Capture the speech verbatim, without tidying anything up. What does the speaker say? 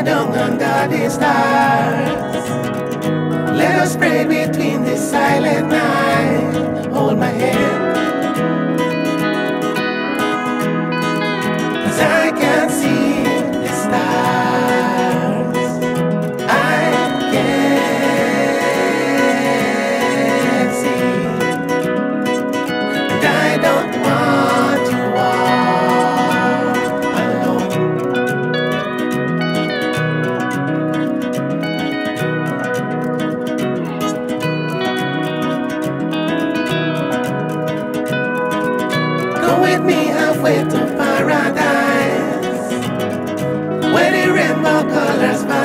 lie down under the stars. Let us pray between the silent night. Hold my hand, 'cause I can see the stars. I can see, and I don't want to walk alone. Go with me halfway to paradise, where the rainbow colors fly.